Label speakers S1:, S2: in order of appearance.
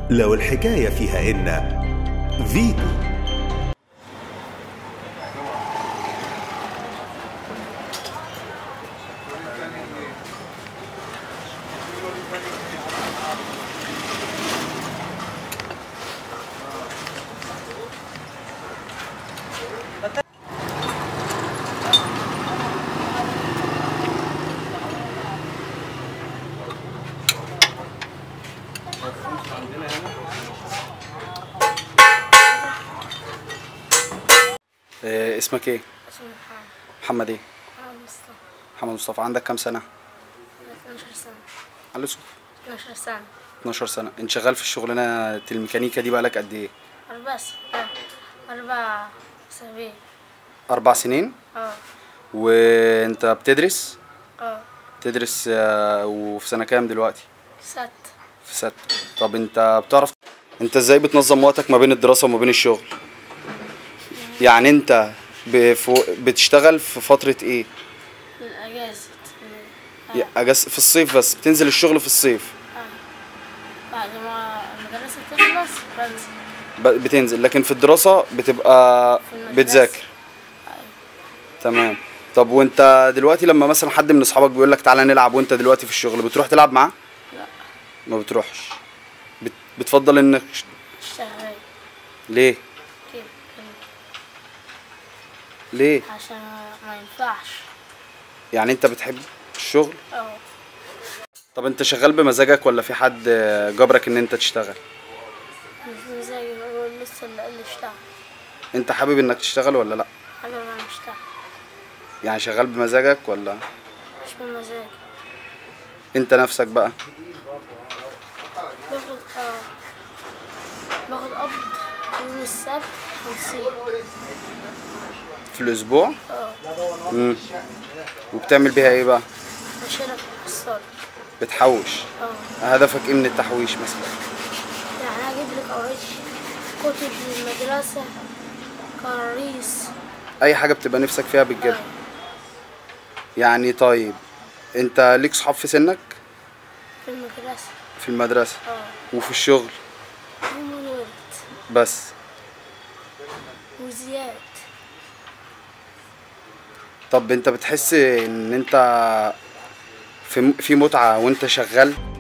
S1: لو الحكاية فيها إن فيتو.
S2: اسمك ايه؟
S3: اسمي محمد.
S2: محمد ايه؟
S3: محمد مصطفى.
S2: محمد مصطفى. عندك كام سنة؟
S3: 12 سنة.
S2: على صوت.
S3: 12 سنة.
S2: 12 سنة. انت شغال في الشغلانة الميكانيكا دي بقالك قد ايه؟
S3: 4 أسابيع.
S2: 4 سنين؟ وانت بتدرس؟ بتدرس وفي سنة كام دلوقتي؟ في ست. طب انت ازاي بتنظم وقتك ما بين الدراسة وما بين الشغل؟ يعني انت بتشتغل في فترة ايه؟
S3: الأجازة.
S2: اجازة في الصيف بس، بتنزل الشغل في الصيف؟
S3: بعد ما المدرسة تخلص بنزل.
S2: بتنزل، لكن في الدراسة بتبقى بتذاكر. تمام. طب وانت دلوقتي لما مثلا حد من اصحابك بيقول لك تعالى نلعب وانت دلوقتي في الشغل، بتروح تلعب معاه؟
S3: لا.
S2: ما بتروحش. بتفضل انك
S3: شغال.
S2: ليه؟
S3: كده.
S2: ليه؟
S3: عشان ما ينفعش.
S2: يعني انت بتحب الشغل؟
S3: اه.
S2: طب انت شغال بمزاجك ولا في حد جبرك ان انت تشتغل؟
S3: مش مزاجي، هو لسه اللي قال لي اشتغل.
S2: انت حابب انك تشتغل ولا لا؟
S3: حابب انا اشتغل.
S2: يعني شغال بمزاجك ولا؟
S3: مش بمزاجي.
S2: انت نفسك بقى؟
S3: باخد قبض يوم السبت 50
S2: في الاسبوع؟ وبتعمل بيها ايه بقى؟
S3: بشيلها في الحصالة.
S2: بتحوش؟ هدفك ايه من التحويش مثلا؟
S3: يعني اجيب لك اوراق كتب للمدرسة، كراريس،
S2: اي حاجة بتبقى نفسك فيها بتجيبها. يعني طيب انت ليك صحاب في سنك؟
S3: في المدرسة.
S2: في المدرسة. وفي الشغل؟
S3: ومولود.
S2: بس.
S3: وزياد.
S2: طب انت بتحس ان انت في متعة وانت شغال؟